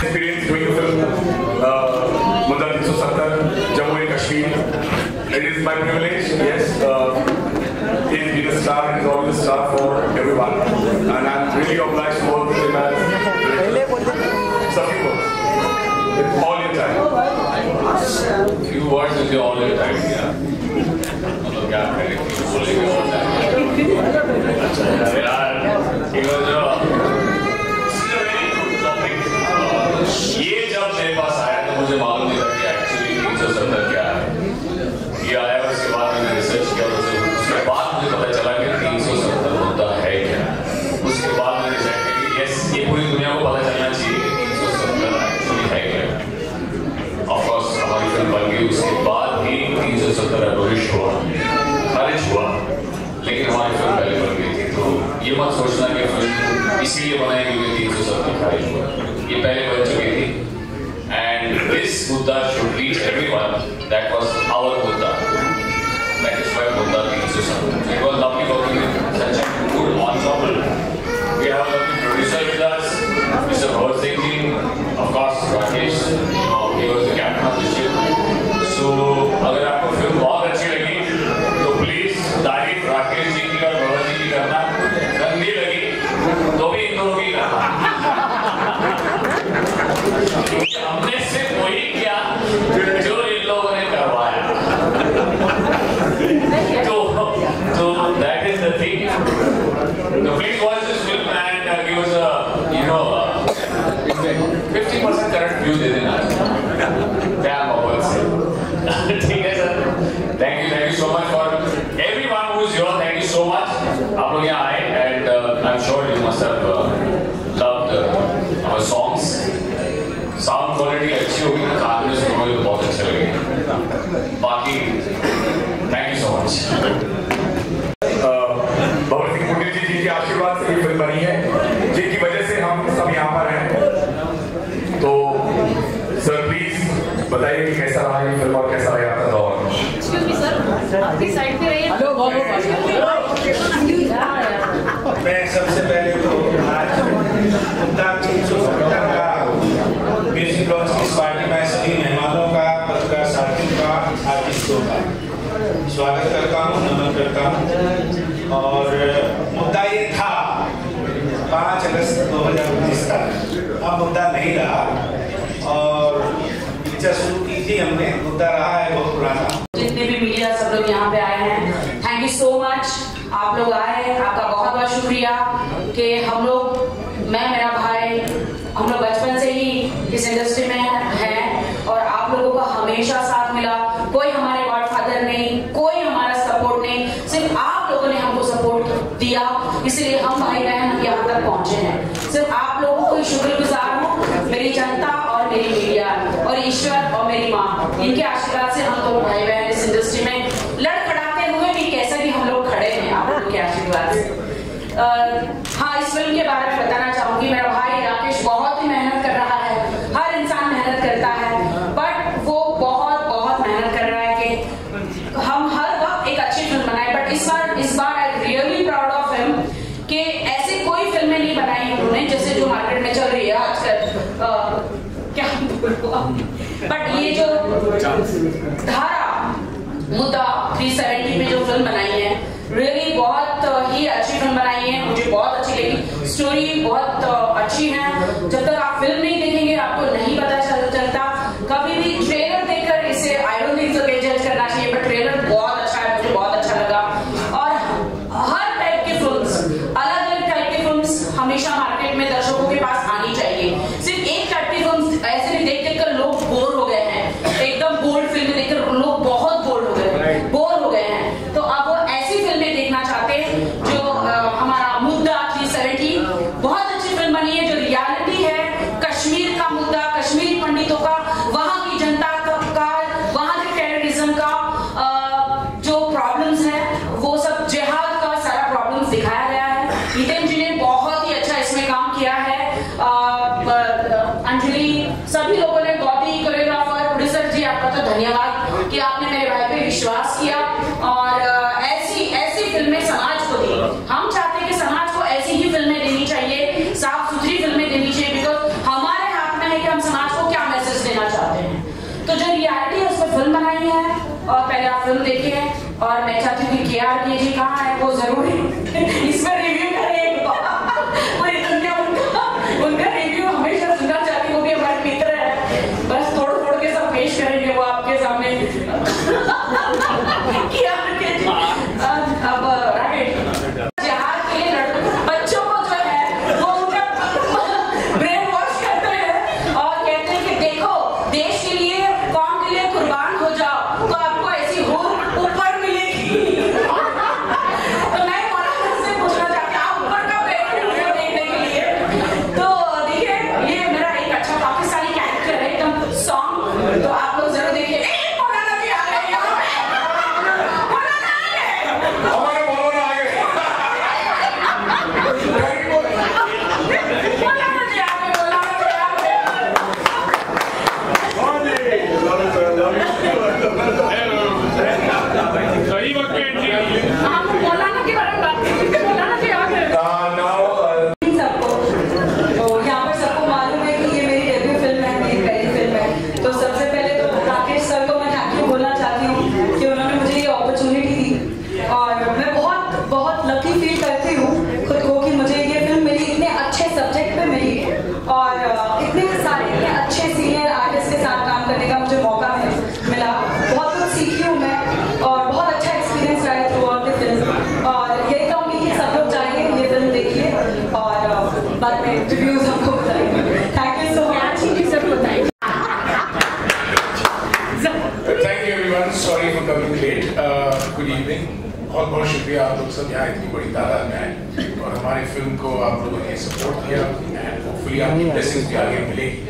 experience doing a film, Mudda 370, Jammu and Kashmir. It is my privilege, yes. He's been a star, he's always a star for everyone. And I'm really obliged to work with him as some people. With all your time. Few words with you all your time, yeah. मतलब क्या करें, बोलेंगे all time. अच्छा यार, he was ये जब मेरे पास आया तो मुझे मालूम नहीं था कि एक्चुअली 370 क्या है। ये आया उसके बाद मैंने रिसर्च किया, उसके बाद मुझे पता चला कि 370 मुद्दा है क्या। उसके बाद मैंने डिसाइड किया कि यस, ये पूरी दुनिया को पता चलना चाहिए कि 370 एक्चुअली है क्या। ऑफ कोर्स हमारी फिल्म बन गई, उसके बाद ही 370 एबोलिश हुआ, खारिज हुआ, लेकिन हमारी फिल्म पहले बन गई थी। तो ये मत सोचना कि फिल्म इसीलिए बनाई क्योंकि 370 खारिज हुआ, ये पहले बन चुकी थी। And this Buddha should reach everyone. That was our Buddha. That is why Buddha 370. It was lovely working with such a good ensemble. We have a lovely producer with us, Mr. Bharat Singh ji. Of course, Rakesh, he was the captain of the ship. So, अगर आपको film बहुत अच्छी लगी, तो please तारीफ राकेश जी की और भरत जी की करना। गंदी लगी, तो भी इन दोनों की करना। हमने सिर्फ वही किया जो इन लोगों ने करवाया। तो that is the thing. So please watch this film and give us a 50% current view दे देना। क्या मोहब्बत से, ठीक है sir. Thank you so much for everyone who is here. Thank you so much. आप लोग यहाँ आए and I'm sure you must have loved our songs. Sound quality अच्छी होगी ना, कान में सुनोगे तो बहुत अच्छे लगेंगे। बाकी thank you so much. Bhagat Singh पुण्य जी के आशीर्वाद से ये फिल्म बनी है, जिनकी वजह से हम सब यहाँ पर हैं। तो सर प्लीज बताइए कि कैसा रहा ये फिल्म और कैसा रहा आपका दौर। एक्सक्यूज मी सर, आपकी साइड पे रहिए। मैं सबसे पहले तो आज मुद्दा 370 का म्यूजिक लॉन्च की पार्टी में सभी मेहमानों का, पत्रकार साथियों का, आर्टिस्टों का स्वागत करता हूँ, नमन करता हूँ। और मुद्दा ये था 5 अगस्त 2019 का, अब मुद्दा नहीं रहा और पिक्चर शुरू की थी हमने, मुद्दा रहा है बहुत पुराना। जितने भी मीडिया सब लोग यहाँ पे आए हैं, थैंक यू सो मच। आप लोग आए, आपका बहुत बहुत शुक्रिया कि हम लोग, मैं, मेरा भाई, हम लोग बचपन से ही इस इंडस्ट्री में हैं और आप लोगों का हमेशा साथ मिला। कोई हमारे गॉडफादर नहीं, कोई हमारा सपोर्ट नहीं, सिर्फ आप लोगों ने हमको सपोर्ट दिया, इसलिए हम भाई बहन यहाँ तक पहुंचे हैं। सिर्फ आप लोगों को शुक्रगुजार हूँ, मेरी जनता और मेरी मीडिया और ईश्वर और मेरी माँ, इनके आशीर्वाद से हम लोग भाई बहन इस इंडस्ट्री में लड़खड़ाते हुए भी कैसे भी हम लोग खड़े हैं आप लोगों के आशीर्वाद से। हाँ, इस फिल्म के बारे में बताना चाहूंगी। मेरा भाई राकेश बहुत ही मेहनत कर रहा है, हर इंसान मेहनत करता है, बट वो बहुत मेहनत कर रहा है कि हम हर वक्त एक अच्छी फिल्म बनाए। बट इस बार I really proud of him कि ऐसे कोई फिल्में नहीं बनाई उन्होंने जैसे जो मार्केट में चल रही है आजकल। क्या बट ये जो धारा मुद्दा 370 में जो फिल्म बनाई है, रियली बहुत ही अच्छी फिल्म बनाई है, मुझे बहुत अच्छी लगी। स्टोरी बहुत अच्छी है। जब तक आप फिल्म नहीं देखेंगे आपको नहीं पता चलता। कभी भी ट्रेलर देखकर इसे आई डोंट थिंक सो जज करना चाहिए, बट ट्रेलर बहुत अच्छा है, मुझे बहुत अच्छा लगा। और हर टाइप की फिल्म्स, अलग-अलग टाइप की फिल्म्स हमेशा मार्केट में दर्शकों के पास आनी चाहिए। सिर्फ एक टाइप की फिल्म्स ऐसे नहीं देख कर लोग बोर हो गए हैं, एकदम बोल्ड फिल्म देखकर लोग बहुत बोर हो गए हैं। तो अब वो ऐसी फिल्में देखना चाहते हैं जो हमारा मुद्दा 370 बहुत अच्छी फिल्म बनी है, जो रियलिटी है कश्मीर का मुद्दा, कश्मीरी पंडितों का, वहां की जनता का, वहां के टेररिज्म का जो प्रॉब्लम्स है, वो सब जिहाद का सारा प्रॉब्लम्स दिखाया गया है। नितिन जी ने बहुत ही अच्छा इसमें काम किया है। अंजलि, सभी लोगों ने, गौती कोरियोग्राफर, प्रोड्यूसर जी, आपका तो धन्यवाद कि आपने मेरे भाई पे विश्वास किया और ऐसी फिल्में समाज को दी। हम चाहते हैं कि समाज को ऐसी ही फिल्में देनी चाहिए, साफ सुथरी फिल्में देनी चाहिए, बिकॉज हमारे हाथ में है कि हम फिल्म देखी है और मैं चाहती हूँ कि KRK जी कहाँ है, वो जरूर इसमें रिव्यू करें। पूरी दुनिया उनका रिव्यू हमेशा सुनना चाहती हूँ, वो भी हमारे मित्र है। बस तोड़ के सब पेश करेंगे वो आपके सामने। KRK जी अब जहाँ के बच्चों को जो है वो उनका ब्रेन वॉश करते हैं और कहते हैं कि देखो देश के लिए, कौम के लिए कुर्बान हो जाओ तो आपको ऐसी हूर ऊपर मिलेगी। तो मैं मौलाना से पूछना चाहती हूँ, आप ऊपर कब गए वीडियो देखने के लिए? तो देखिए ये मेरा एक अच्छा पाकिस्तानी कैरेक्टर है, एकदम सॉन्ग, तो आप लोग जरूर देखिए। मौलाना भी आ गए, मौलाना आ गए, हमारे मौलाना आ गए। मौलाना जी आ गए, मौलाना जी आ गए। सही वक्त पे एंट्री की है। हम मौलाना के बारे में बात करते हैं, मौलाना जी आ गए। सबको तो यहाँ पर सबको मालूम है कि ये मेरी डेब्यू फिल्म है, मेरी पहली फिल्म है। तो सबसे पहले तो राकेश सर को मैं थैंक यू बोलना चाहती हूँ कि उन्होंने मुझे ये अपॉर्चुनिटी दी और मैं बहुत बहुत लकी फील करती हूँ खुद को कि मुझे ये फिल्म मेरी इतने अच्छे सब्जेक्ट पे मिली और इतने सारे इतने अच्छे सीनियर आर्टिस्ट के साथ काम करने का मुझे मौका मिला। बहुत कुछ सीखी हूँ मैं और बहुत अच्छा एक्सपीरियंस रहा है थ्रू आउट द फिल्म और यही कहूँगी कि सब लोग जाइए ये फिल्म देखिए और बाद में रिव्यूज हमको बताइए। Thank you so much. सब बताइए। Thank you everyone. Sorry for coming late. Good evening. बहुत बहुत शुक्रिया आप लोग सब यहाँ इतनी बड़ी तादाद में आए और हमारी फिल्म को आप लोगों ने सपोर्ट किया एंड होपफुली आपकी ब्लेसिंग्स भी आगे मिलेगी।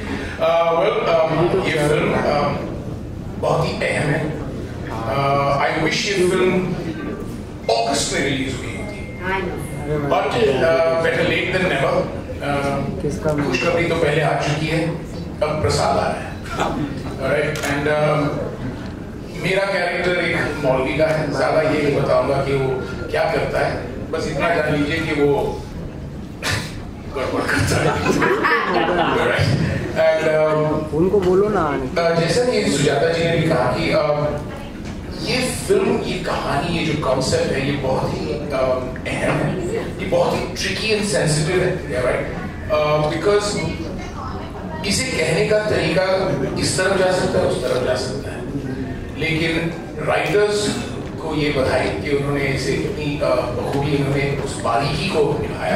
ये फिल्म बहुत ही अहम है। आई विश ये फिल्म अगस्त में रिलीज हुई थी, but better late than never. खुशखबरी तो पहले आ चुकी है, अब प्रसाद आ रहा है। राइट एंड मेरा कैरेक्टर एक मौलवी का है, ज्यादा ये नहीं बताऊंगा कि वो क्या करता है, बस इतना जान लीजिए कि वो गड़बड़ करता है। एंड उनको बोलो ना। जैसा कि सुजाता जी ने भी कहा कि ये फिल्म, ये कहानी, ये जो कॉन्सेप्ट है, ये बहुत ही अहम है, ये बहुत ही ट्रिकी एंड सेंसिटिव है, राइट? बिकॉज इसे कहने का तरीका इस तरफ जा सकता है, उस तरफ जा सकता है, लेकिन राइटर्स को ये बधाई कि उन्होंने इसे इतनी बखूबी उन्होंने उस बारीकी को निभाया।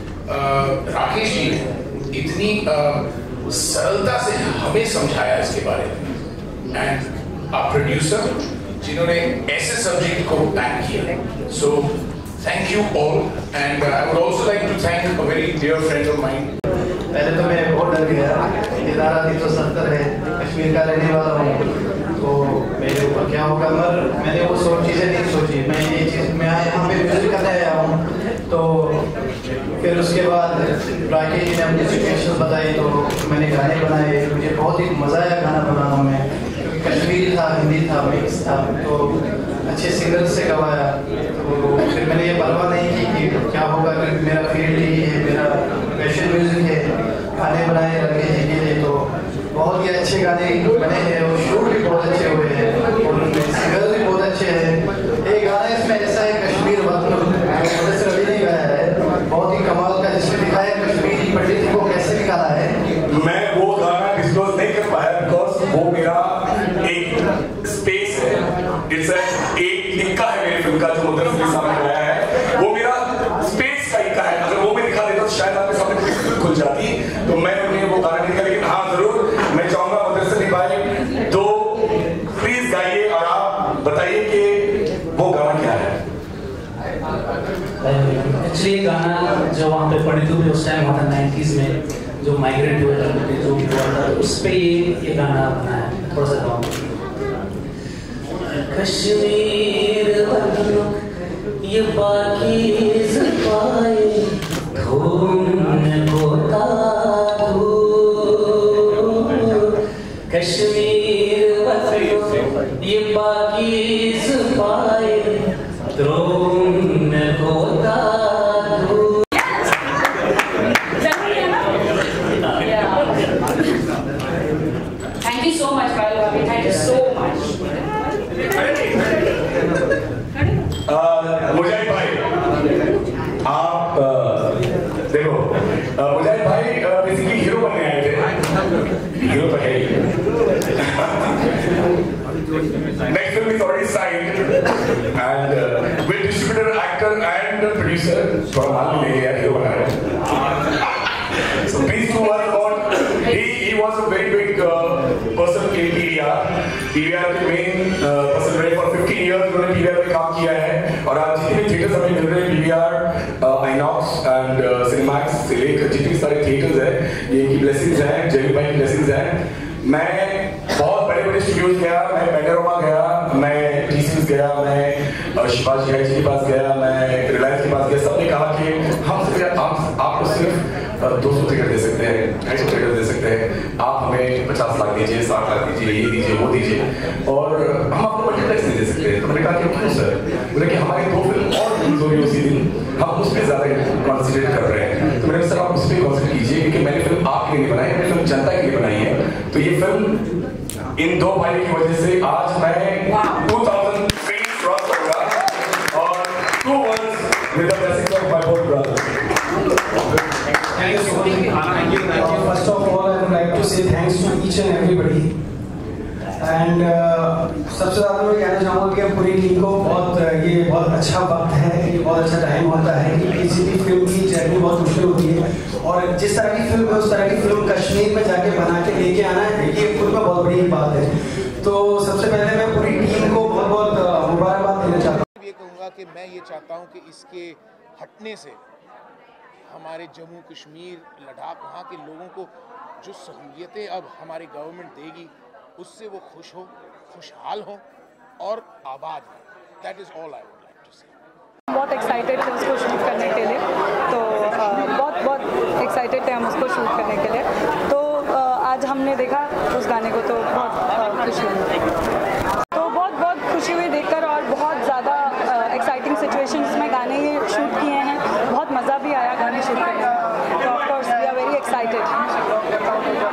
राकेश जी ने इतनी सरलता से हमें समझाया इसके बारे में एंड आप प्रोड्यूसर जिन्होंने ऐसे सब्जेक्ट को पैक किया। So thank you all and I would also like to thank a very dear friend of mine. पहले तो मैं बहुत डर गया, ये धारा 370 है, कश्मीर का रहने वाला हूँ तो मेरे ऊपर क्या होगा, मगर मैंने वो चीज़ें नहीं सोची। मैं ये चीज़ मैं यहाँ पे म्यूजिक करने आया हूँ, तो फिर उसके बाद राकेश जी ने अपनी सिचुएशन बताई तो मैंने गाने बनाए। मुझे बहुत ही मज़ा आया गाना बनाने में, क्योंकि कश्मीरी था, हिंदी था, मिक्स था, तो अच्छे सिंगर से गवाया। तो फिर मैंने ये परवाह नहीं की कि क्या होगा, क्योंकि मेरा फील्ड ही है, मेरा पैशन म्यूजिक है। गाने बनाए राकेश जी के लिए, तो बहुत ही अच्छे गाने बने हैं और शूट भी बहुत अच्छे हुए हैं और सिंगर भी बहुत अच्छे हैं। एक गाना इसमें ऐसा है कश्मीर वतन, जो अभी नहीं गाया है, बहुत ही कमाल का, जिसमें दिखाया कश्मीरी पंडित को कैसे निकाला है। मैं वो गाना डिस्क्लोज नहीं कर पाया बिकॉज वो मेरा एक स्पेस है, एक निक्का है मेरी फिल्म का जो मुद्दत के सामने आया है, वो मेरा स्पेस का इक्का है। अगर वो मैं दिखा देता तो शायद आपके सामने फिल्म खुल जाती, तो मैं उन्हें वो गाना नहीं, लेकिन हाँ जरूर मैं चाहूंगा मुद्दत भाई तो प्लीज गाइए और आप बताइए कि वो गाना क्या है। एक्चुअली ये गाना जो वहाँ पे पंडितों पे उस टाइम हुआ था 90s में, जो माइग्रेट हुए थे, जो भी हुआ था, उस पे ये गाना बना है। थोड़ा सा गाऊँ। कश्मीर वतन ये पाकीज़ पाए धूम होता कश्मीर वतन ये पाकीज़ पाए द्रोण होता Thank you so much, Kyle. Thank you so much. थोड़ा मालूम नहीं है हीरो बना रहे हैं। So these two words about he was a very big person in PVR. PVR के main person रहे for 15 years उन्होंने PVR में काम किया है और आज जितने भी थिएटर्स हमें मिल रहे हैं PVR, INOX and Cinemax से लेकर जितने सारे थिएटर्स हैं ये की ब्लेसिंग्स हैं, जेवी भाई की ब्लेसिंग्स हैं। मैं बहुत बड़े स्टूडियोज गया, मैं पेंडोरामा गया, मैं टीसीएस गया, मैं शिवाजी जी के पास गया, मैं रिलायंस के पास गया। सबने कहा कि हम सिर्फ आप सिर्फ 200 टिकट दे सकते हैं, 250 टिकट दे सकते हैं, आप हमें 50 लाख दीजिए, 60 लाख दीजिए, ये दीजिए, वो दीजिए, और हम आपको मल्टीप्लेक्स नहीं दे सकते। तो मैंने कहा कि क्यों सर? बोले कि हमारी 2 फिल्म और रिलीज हो रही उसी दिन, हम उस पर ज़्यादा कॉन्सेंट्रेट कर रहे हैं। तो मैंने सर आप उस पर कॉन्सेंट्रेट कीजिए क्योंकि मैंने फिल्म आपके लिए बनाई, मैंने फिल्म जनता के लिए बनाई है। तो ये फिल्म इन 2 भाइयों की वजह से आज मैं 2000 स्क्रीन क्रॉस करूंगा और 2 words with the blessings of my both brothers. Thank you so much. First of all, I would like to say thanks to each and everybody. And सबसे ज़्यादा मैं कहना चाहूँगा कि पूरी टीम को ये बहुत अच्छा वक्त है, ये बहुत अच्छा टाइम होता है कि किसी भी फिल्म की जर्नी बहुत मुश्किल होती है और जिस तरह की फिल्म है उस तरह की फिल्म कश्मीर में जाके बना के लेके आना है, ये खुद में बहुत बड़ी बात है। तो सबसे पहले मैं पूरी टीम को बहुत बहुत मुबारकबाद देना चाहता हूँ। ये कहूँगा कि मैं ये चाहता हूँ कि इसके हटने से हमारे जम्मू कश्मीर, लद्दाख, वहाँ के लोगों को जो सहूलियतें अब हमारी गवर्नमेंट देगी उससे वो खुश हो, खुशहाल हो और आबाद हो। That is all I would like to say. बहुत एक्साइटेड थे उसको शूट करने के लिए, तो बहुत एक्साइटेड थे हम उसको शूट करने के लिए। तो आज हमने देखा उस गाने को तो बहुत खुशी हुई, तो बहुत खुशी हुई देखकर और बहुत ज़्यादा एक्साइटिंग सिचुएशंस में गाने ये शूट किए हैं, बहुत मज़ा भी आया गाने शूट करने में। तो of course we are very excited.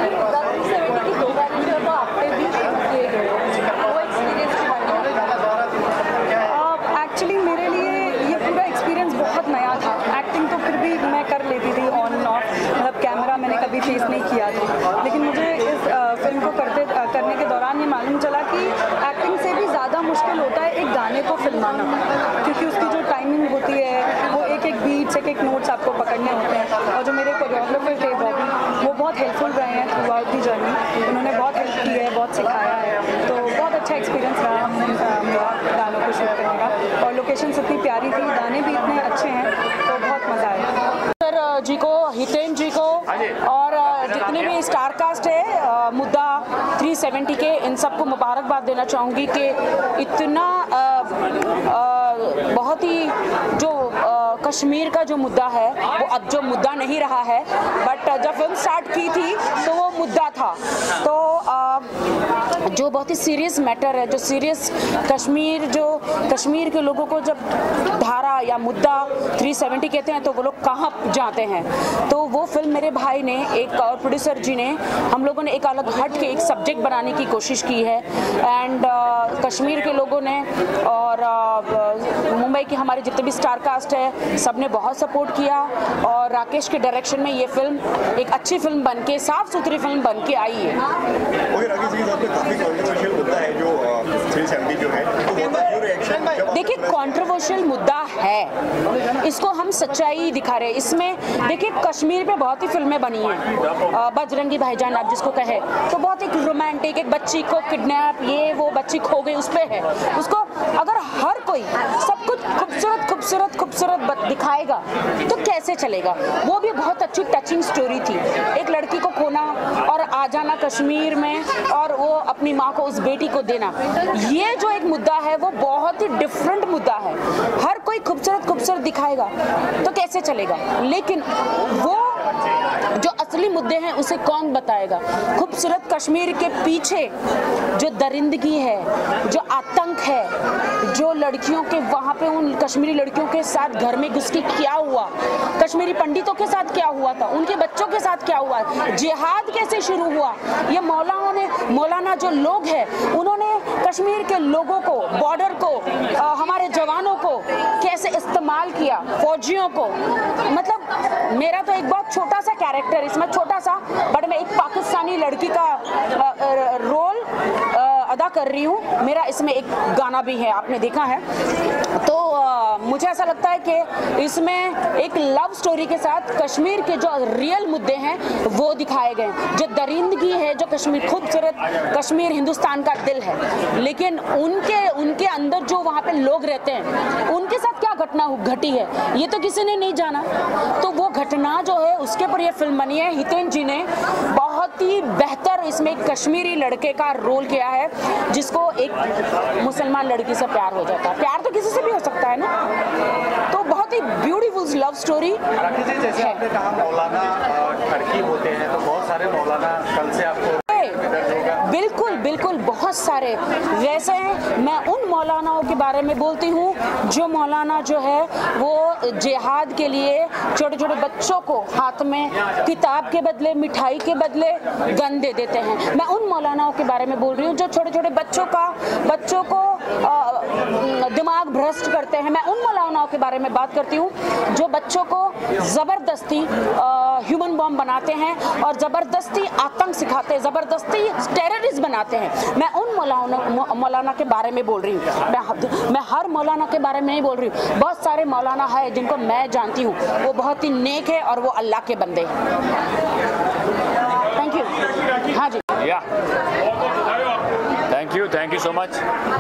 Actually मेरे लिए ये पूरा एक्सपीरियंस बहुत नया था। एक्टिंग तो फिर भी मैं कर लेती थी ऑन एंड ऑफ, मतलब कैमरा मैंने कभी फेस नहीं किया था, लेकिन मुझे इस फिल्म को करने के दौरान ये मालूम चला कि एक्टिंग से भी ज़्यादा मुश्किल होता है एक गाने को फिल्माना, क्योंकि उसकी जो टाइमिंग होती है वो एक बीट्स, एक नोट्स आपको पकड़ने होते हैं। और जो मेरे कोरियोग्राफर थे वो बहुत हेल्पफुल रहे हैं थ्रू आउट दी जर्नी, उन्होंने बहुत हेल्प की है, बहुत सिखाया है। तो बहुत अच्छा एक्सपीरियंस रहा मेरा गानों को शूट करने का, और लोकेशंस इतनी प्यारी थी, गाने भी इतने अच्छे हैं, तो बहुत मज़ा आया। सर जी को, हितेन जी को और जितने भी स्टार कास्ट है मुद्दा 370 के, इन सबको मुबारकबाद देना चाहूँगी कि इतना बहुत ही जो कश्मीर का जो मुद्दा है वो अब जो मुद्दा नहीं रहा है, बट जब फिल्म स्टार्ट की थी तो वो मुद्दा था। तो जो बहुत ही सीरियस मैटर है, जो सीरियस कश्मीर के लोगों को जब धारा या मुद्दा 370 कहते हैं तो वो लोग कहाँ जाते हैं। तो वो फिल्म मेरे भाई ने एक और प्रोड्यूसर जी ने, हम लोगों ने एक अलग हट के एक सब्जेक्ट बनाने की कोशिश की है। एंड कश्मीर के लोगों ने और मुंबई के हमारे जितने भी स्टार कास्ट है सब ने बहुत सपोर्ट किया, और राकेश के डायरेक्शन में ये फिल्म एक अच्छी फिल्म बन के, साफ सुथरी फिल्म बन के आई है। देखिए कंट्रोवर्शियल मुद्दा है, इसको हम सच्चाई दिखा रहे हैं। इसमें देखिए कश्मीर पे बहुत ही फिल्में बनी हैं, बजरंगी भाईजान आप जिसको कहे, तो बहुत एक रोमांटिक, एक बच्ची को किडनैप, ये वो बच्ची खो गई, उस पे है। उसको अगर हर कोई सब कुछ खूबसूरत दिखाएगा तो कैसे चलेगा। वो भी बहुत अच्छी टचिंग स्टोरी थी, एक लड़की को खोना और आ जाना कश्मीर में और वो अपनी माँ को, उस बेटी को देना, ये जो एक मुद्दा है वो बहुत ही डिफरेंट मुद्दा है। हर कोई खूबसूरत दिखाएगा तो कैसे चलेगा, लेकिन वो जो असली मुद्दे हैं उसे कौन बताएगा। खूबसूरत कश्मीर के पीछे जो दरिंदगी है, जो आतंक है, जो लड़कियों के वहाँ पे उन कश्मीरी लड़कियों के साथ घर में घुस के क्या हुआ, कश्मीरी पंडितों के साथ क्या हुआ था, उनके बच्चों के साथ क्या हुआ, जिहाद कैसे शुरू हुआ, ये मौलाना जो लोग हैं उन्होंने कश्मीर के लोगों को, बॉर्डर को, हमारे जवानों को कैसे इस्तेमाल किया, फौजियों को। मतलब मेरा तो एक बहुत छोटा सा कैरेक्टर इसमें, छोटा सा, बट मैं एक पाकिस्तानी लड़की का रोल अदा कर रही हूँ। मेरा इसमें एक गाना भी है, आपने देखा है। तो मुझे ऐसा लगता है कि इसमें एक लव स्टोरी के साथ कश्मीर के जो रियल मुद्दे हैं वो दिखाए गए, जो दरिंदगी है, जो कश्मीर खूबसूरत कश्मीर हिंदुस्तान का दिल है, लेकिन उनके अंदर जो वहाँ पे लोग रहते हैं उनके साथ क्या घटना घटी है ये तो किसी ने नहीं जाना। तो वो घटना जो है उसके पर ये फिल्म बनी है। हितेन जी ने बहुत ही बेहतर इसमें एक कश्मीरी लड़के का रोल किया है जिसको एक मुसलमान लड़की से प्यार हो जाता है। प्यार तो किसी से भी हो सकता है ना। तो बहुत ही beautiful love story. Rakhi ji, जैसे आपने कहा मौलाना टर्की होते हैं, तो बहुत सारे मौलाना कल से आपको बिल्कुल बिल्कुल बहुत सारे वैसे हैं। मैं उन मौलानाओं के बारे में बोलती हूँ जो मौलाना जो है वो जिहाद के लिए छोटे छोटे बच्चों को हाथ में किताब के बदले, मिठाई के बदले गन दे देते हैं। मैं उन मौलानाओं के बारे में बोल रही हूँ जो छोटे छोटे बच्चों को दिमाग भ्रष्ट करते हैं। मैं उन मौलानाओं के बारे में बात करती हूँ जो बच्चों को ज़बरदस्ती ह्यूमन बॉम्ब बनाते हैं और ज़बरदस्ती आतंक सिखाते हैं, ज़बरदस्ती टेररिस्ट बनाते हैं। मैं उन मौलाना के बारे में बोल रही हूँ। मैं हर मौलाना के बारे में नहीं बोल रही हूँ। बहुत सारे मौलाना है जिनको मैं जानती हूँ, वो बहुत ही नेक है और वो अल्लाह के बंदे हैं। Thank you. हाँ जी, या thank you so much.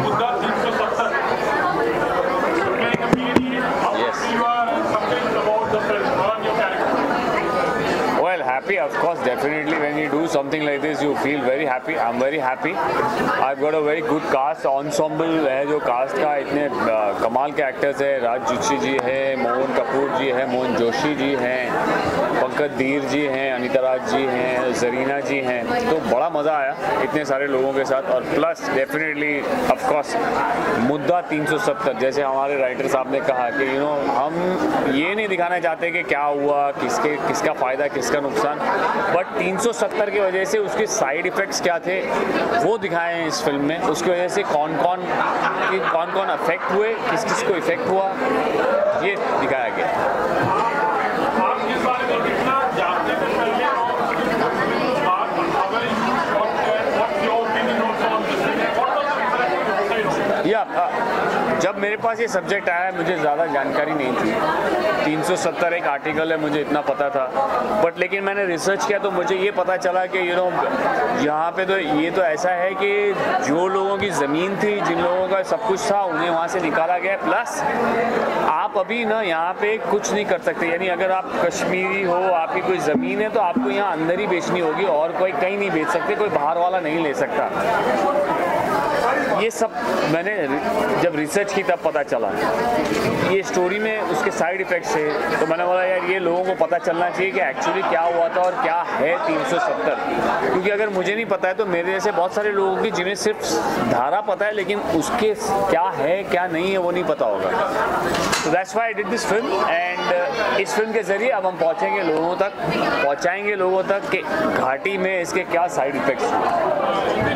Well, happy, of course, definitely. When you do something like this, you feel very happy. I'm very happy. I've got a very good cast, ensemble है जो cast का इतने कमाल के actors है। राज जुच्ची जी है, मोहन कपूर जी है, मोहन जोशी जी हैं, पंकज धीर जी हैं, अनीता राज जी हैं, जरीना जी हैं। तो बड़ा मज़ा आया इतने सारे लोगों के साथ। और प्लस डेफिनेटली ऑफ कोर्स मुद्दा 370, जैसे हमारे राइटर साहब ने कहा कि हम ये नहीं दिखाना चाहते कि क्या हुआ, किसका फ़ायदा किसका नुकसान, बट 370 की वजह से उसके साइड इफ़ेक्ट्स क्या थे वो दिखाए हैं इस फिल्म में। उसकी वजह से कौन कौन अफेक्ट हुए, किस को इफेक्ट हुआ, ये दिखाया गया। जब मेरे पास ये सब्जेक्ट आया मुझे ज़्यादा जानकारी नहीं थी। 370 एक आर्टिकल है, मुझे इतना पता था, बट लेकिन मैंने रिसर्च किया तो मुझे ये पता चला कि यहाँ पे तो ये तो ऐसा है कि जो लोगों की ज़मीन थी, जिन लोगों का सब कुछ था, उन्हें वहाँ से निकाला गया। प्लस आप अभी ना यहाँ पे कुछ नहीं कर सकते, यानी अगर आप कश्मीरी हो, आपकी कोई ज़मीन है तो आपको यहाँ अंदर ही बेचनी होगी और कोई कहीं नहीं बेच सकते, कोई बाहर वाला नहीं ले सकता। ये सब मैंने जब रिसर्च की तब पता चला। ये स्टोरी में उसके साइड इफ़ेक्ट्स थे, तो मैंने बोला यार ये लोगों को पता चलना चाहिए कि एक्चुअली क्या हुआ था और क्या है 370। क्योंकि अगर मुझे नहीं पता है तो मेरे जैसे बहुत सारे लोगों की जिन्हें सिर्फ धारा पता है लेकिन उसके क्या है क्या नहीं है वो नहीं पता होगा। तो that's why I did this film. And इस फिल्म के ज़रिए अब हम पहुँचाएंगे लोगों तक कि घाटी में इसके क्या साइड इफ़ेक्ट्स हुए।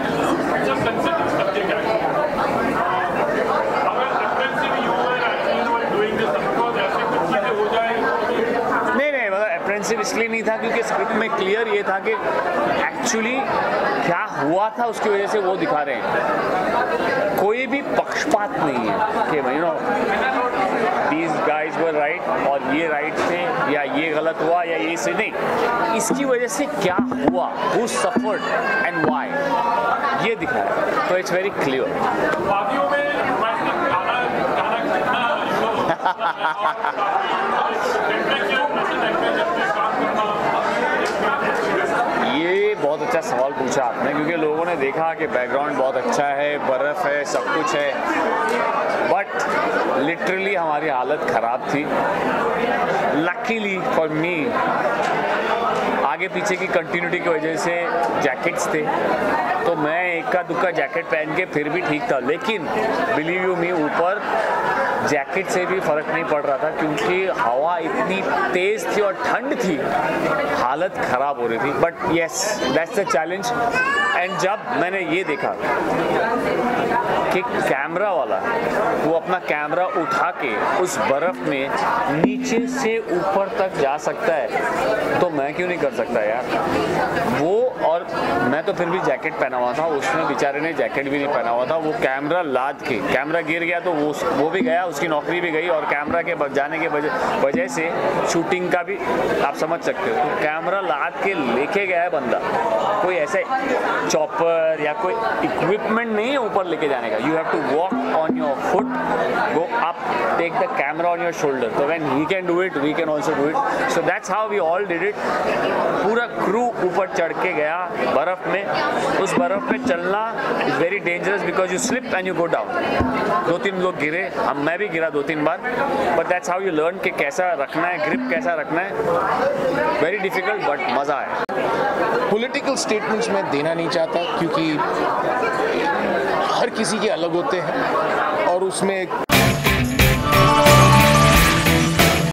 इसलिए नहीं था क्योंकि स्क्रिप्ट में क्लियर ये था कि एक्चुअली क्या हुआ था उसकी वजह से वो दिखा रहे हैं। कोई भी पक्षपात नहीं है कि these guys were right और ये राइट थे या ये गलत हुआ या ये सही नहीं, इसकी वजह से क्या हुआ, who suffered and why, ये दिखाया। तो इट्स वेरी क्लियर। ये बहुत अच्छा सवाल पूछा आपने, क्योंकि लोगों ने देखा कि बैकग्राउंड बहुत अच्छा है, बर्फ़ है, सब कुछ है, बट लिटरली हमारी हालत ख़राब थी। लकीली फॉर मी आगे पीछे की कंटिन्यूटी की वजह से जैकेट्स थे, तो मैं इक्का दुक्का जैकेट पहन के फिर भी ठीक था। लेकिन बिलीव यू मी, ऊपर जैकेट से भी फ़र्क नहीं पड़ रहा था क्योंकि हवा इतनी तेज़ थी और ठंड थी, हालत ख़राब हो रही थी। But yes, that's the challenge. And जब मैंने ये देखा कि कैमरा वाला वो अपना कैमरा उठा के उस बर्फ़ में नीचे से ऊपर तक जा सकता है, तो मैं क्यों नहीं कर सकता यार वो। और मैं तो फिर भी जैकेट पहना हुआ था, उसने बेचारे ने जैकेट भी नहीं पहना हुआ था। वो कैमरा लाद के, कैमरा गिर गया तो वो भी गया, उसकी नौकरी भी गई और कैमरा के जाने के वजह से शूटिंग का भी आप समझ सकते हो। तो कैमरा लाद के लेके गया है बंदा, कोई ऐसे चॉपर या कोई इक्विपमेंट नहीं है ऊपर लेके जाने का। You have to walk on your foot, go up, take the camera on your shoulder. तो when he can do it, we can also do it. So that's how we all did it. पूरा crew ऊपर चढ़ के गया बर्फ में। उस बर्फ में चलना is very dangerous because you slip and you go down. 2-3 लोग गिरे, मैं भी गिरा 2-3 बार, but that's how you learn कि कैसा रखना है, ग्रिप कैसा रखना है। वेरी डिफिकल्ट बट मज़ा आया। पॉलिटिकल स्टेटमेंट्स मैं देना नहीं चाहता क्योंकि हर किसी के अलग होते हैं और उसमें